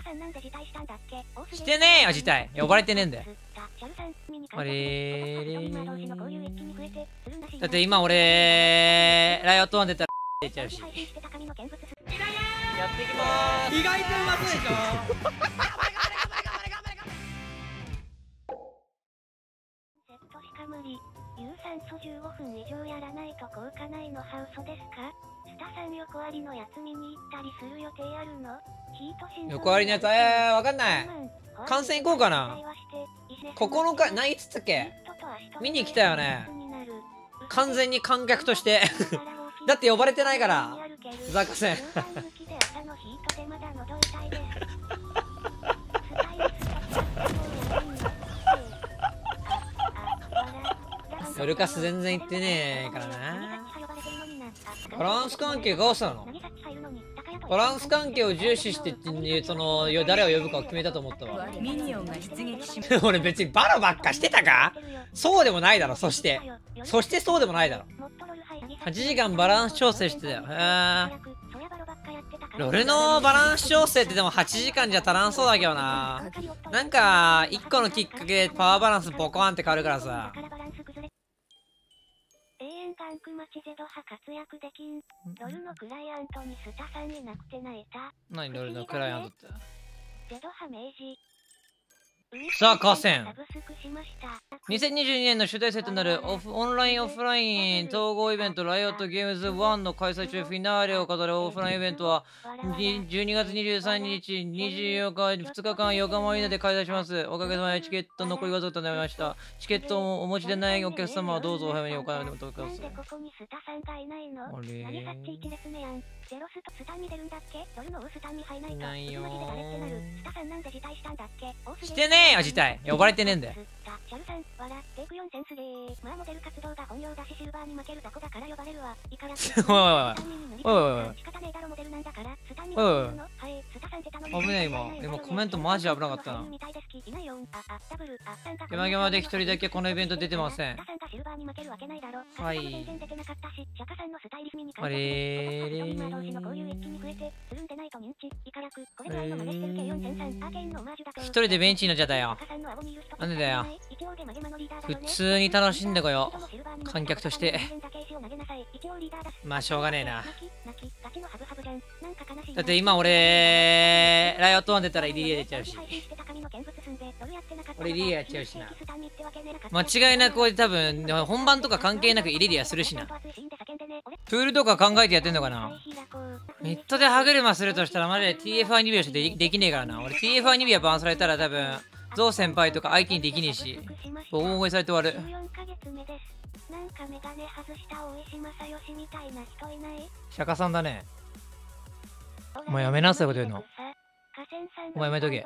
してねえよ、辞退。呼ばれてねえんだよ。あれだって今俺、ライオットワン出たら出ちゃうし。やってきまーす。 意外とうまそうでしょ。 有酸素15分以上やらないと効果ないのハウソですか？スタさん横ありのやつ見に行ったりする予定あるの？ 横ありのやつ、わかんない。観戦行こうかな。9日、何いつったっけ？見に来たよね。完全に観客として。だって呼ばれてないから。ザカセン。ルカス全然行ってねえからな。バランス関係どうしたの？バランス関係を重視してその誰を呼ぶかを決めたと思ったわ。俺別にバラばっかしてたか？そうでもないだろ。そしてそうでもないだろ。8時間バランス調整してたよ。俺のバランス調整ってでも8時間じゃ足らんそうだけどな。なんか1個のきっかけでパワーバランスボコーンって変わるからさ。 ガンクマチゼド派活躍できん。ロルのクライアントにスタさんいなくて泣いた。 何ロルのクライアントって？ ゼド派明治。 さあ、河川。2022年の主題セットになるオンライン・オフライン統合イベントライオットゲームズ1の開催中フィナーレを飾るオフラインイベントは12月23日、24日、2日間横浜アリーナで開催します。おかげさまでチケット残りわずかとなりました。チケットをお持ちでないお客様はどうぞお早めにお買い求めください。あれないよー。してねえよ、辞退。呼ばれてねえんだよ。危ねえ今コメントマジ危なかったな。ゲマゲマで一人だけこのイベント出てません。はい。あれ一人でベンチになっちゃったよ。なんでだよ。普通に楽しんでこよう。観客として。まあしょうがねえな。だって今俺、ライオットワン出たらイリリア出ちゃうし。俺イリリアやっちゃうしな。間違いなく俺多分、本番とか関係なくイリリアするしな。プールとか考えてやってんのかな。ミッドで歯車するとしたらマジで TF ニビアしてできねえからな。俺 TF ニビアバンされたら多分、ゾウ先輩とか相手にできねえし、大声されて終わる。釈迦さんだね。お前やめなさいこと言うの。お前やめとけ。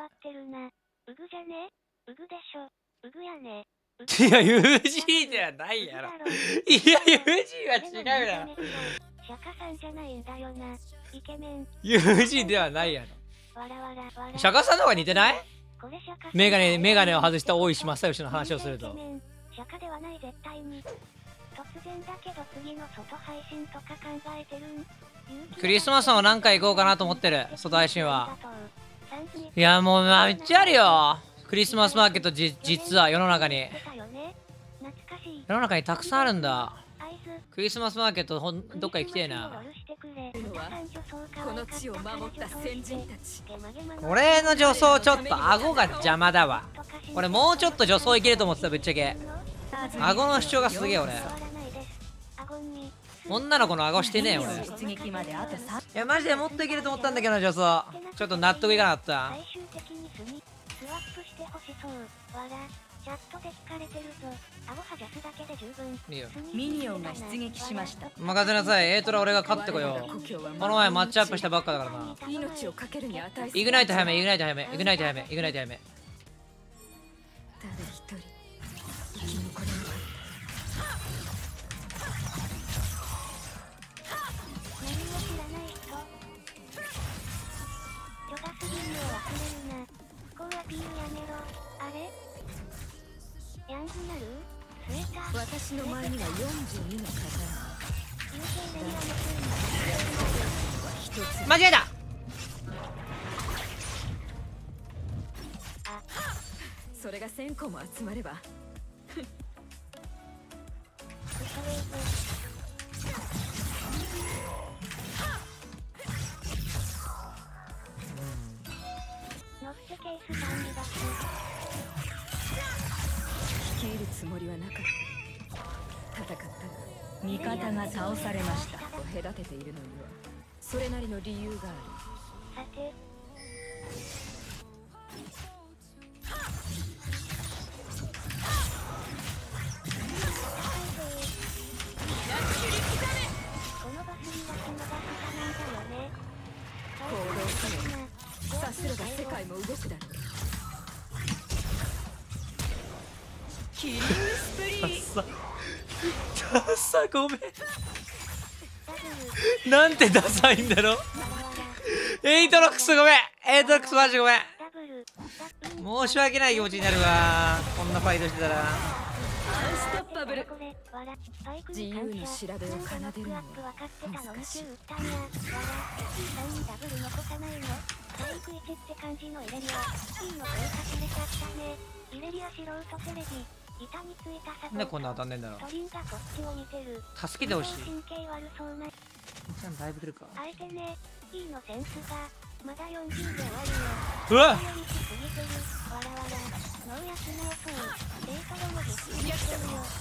いや UG ではないやろ。いや UG は違うやろ。 釈迦さんじゃないんだよな。イケメン。 UG ではないやろ。釈迦さんの方が似てない？メガネを外した大石正義の話をすると。 釈迦ではない絶対に。突然だけど次の外配信とか考えてるん？ クリスマスも何回行こうかなと思ってる。外配信は。いやもうめっちゃあるよ。クリスマスマーケット実は世の中にたくさんあるんだ。クリスマスマーケットどっか行きてえな。俺の助走ちょっと顎が邪魔だわ。俺もうちょっと助走いけると思ってたぶっちゃけ。顎の主張がすげえ俺。女の子の顎してねえ俺。いやマジでもっといけると思ったんだけど助走ちょっと納得いかなかった。 ミニオンが出撃しました。 任せなさい。エートラ俺が勝ってこよう。この前マッチアップしたばっかだからな。 命をかけるに値する。 イグナイト早めイグナイト早めイグナイト早めイグナイト早め。 誰一人生き残れなかった。私の前には42の間違えた。 それが1000個も集まればノフスケース管理バス率いるつもりはなかった。戦ったが味方が倒されました。 隔てているのにはそれなりの理由がある。 さてこのバスにはそのバスかなんだよね。 行動せよ。さすれば世界も動くだろう。キリングスプリー。 ダサごめん。なんてダサいんだろ。エイトロックスごめん。エイトロックスマジごめん。申し訳ない気持ちになるわ。こんなファイトしてたら。 アンストッパブル。自由の調べを奏でるのは難しい。 体育1って感じのイレリア。いいの追加されちゃったね。イレリア素人テレビ。板についたサポート。 なんでこんな当たんねえんだろう。 トリンがこっちを見てる。 助けてほしい。 神経悪そうな。 ちゃんだいぶ来るか。 あえてね、いいのセンスが。まだ40で終わるよ。 うわっ。 わらわら。農薬の予想。デートロも必死にしてるよ。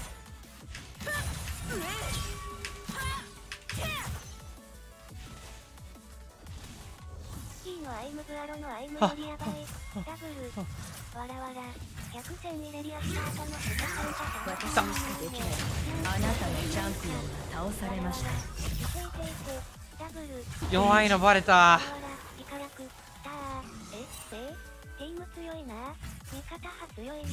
いいのアイムブアロのアイムよりやばい。ダブル。わらわら。100戦イレリアスタートのスター私にしかできない。 あなたのチャンピオンが倒されました。 弱いのバレた。 チーム強いな。味方派強いね。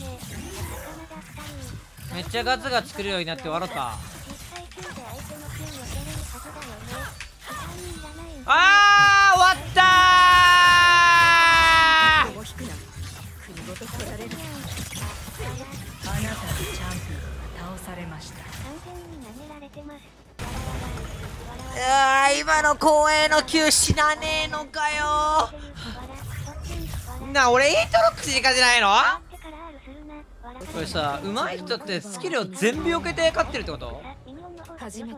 めっちゃガツが作るようになって笑った。あー終わったー。 あなたのチャンピオンが倒されました。 今の光栄の球死なねえのかよ。な俺エイトロックスに勝てないの。これさ、上手い人ってスキルを全部避けて勝ってるってこと？ 初めて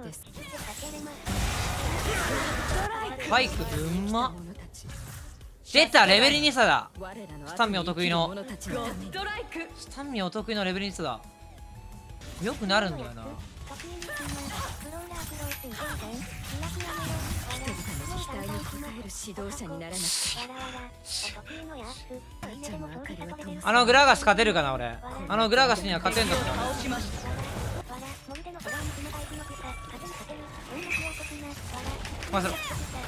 ファイクうんま。出たレベル2差だ。スタンミお得意のスタンミお得意のレベル2差だ。よくなるんだよな。 期待に応える指導者にならなくてあのグラガス勝てるかな俺。あのグラガスには勝てんだから。まず味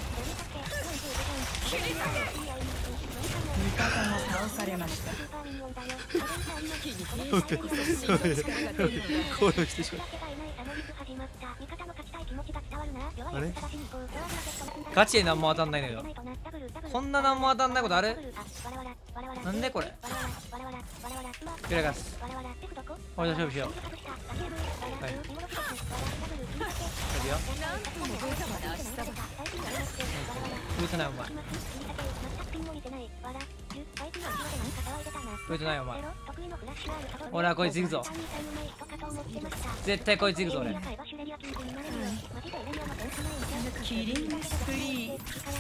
方が倒されました。 行動してしまう。あれガチで何も当たんないのよ。こんな何も当たんないことある？なんでこれ。グラガス俺と勝負しよう。はいいいよ。ブートないお前。ブートないお前。俺はこいつ行くぞ。絶対こいつ行くぞ俺。 キリングスプリー。キリ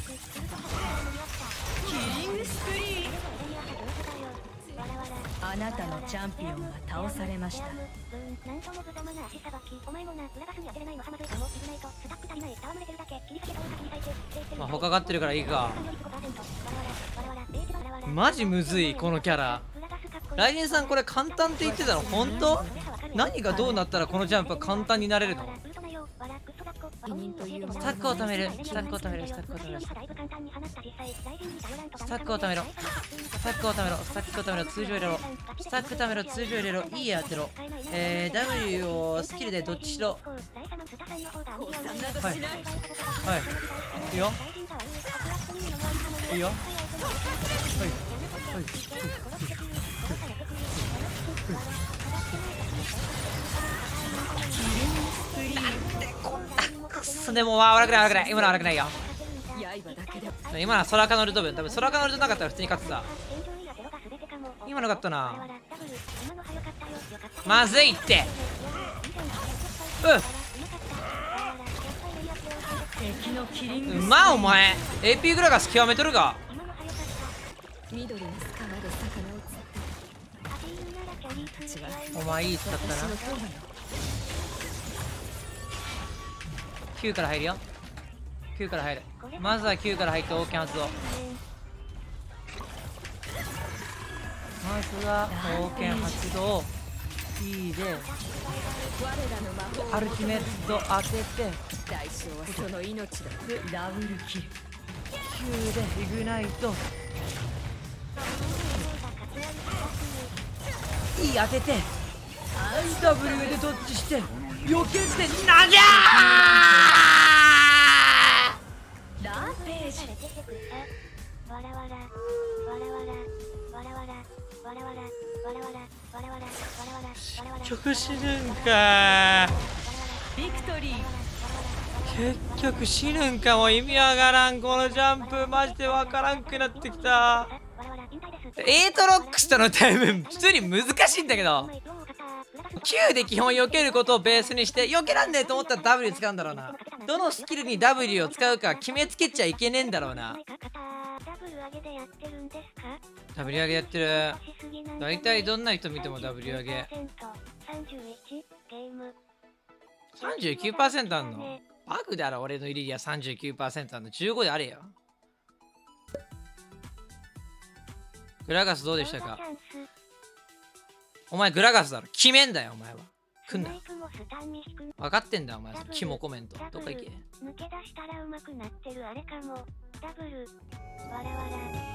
ングスプリー。あなたのチャンピオンが倒されました。 まあ他勝ってるからいいか。マジむずいこのキャラ。来年さんこれ簡単って言ってたの本当？何がどうなったらこのジャンプは簡単になれるの？スタックを貯める。スタックを貯める。スタックを貯める。スタックを貯めろ。スタックを貯めろ。スタックを貯めろ。通常入れろ。スタック貯めろ。通常入れろ。いいや当てろ。W をスキルでどっちしろ。はい。はい。いいよ。いいよ。はい。はい。くっそでも悪くない悪くない。今のは悪くないよ。今のは空カノルト分。多分空カノルトなかったら普通に勝ってた。 今のかったな。 わらわらダブル今の早かったよ。よかった。 まずいって。 敵のキリングうまっお前。 AP グラガス極めとるが。 今の早かった。 緑にスカまで魚を釣ってアジーユならキャリーする試合お前いい使ったな。9から入るよ。9から入る。まずは9から入って王権発動。まずは王権発動 E で我らの魔法アルティメット当てて代償はその命だ。 ダブルキル。 9でイグナイト E 当てて W でドッジして避けて投げランページ。 わらわらわらわらわらわらわらわらわらわらわらわらわらわらわらわら結局死ぬんか。 ビクトリー。 結局死ぬんか。もう意味わからんこのジャンプ。マジでわからんくなってきた。エイトロックスとのタイム普通に難しいんだけど、9で基本避けることをベースにして、避けらんねえと思ったら W 使うんだろうな。どのスキルに W を使うか決めつけちゃいけねえんだろうな。 ダブル上げでやってるんですか？ W 上げやってる。大体どんな人見ても W 上げ。 31ゲーム 39% あんの？バグだろ俺のイリリア 39% あんの。15であれよ。グラガスどうでしたか？お前グラガスだろ。決めんだよお前は。来んな。分かってんだお前。キモコメント。どっか行け。 抜け出したら上手くなってるあれかも。ダブルわらわら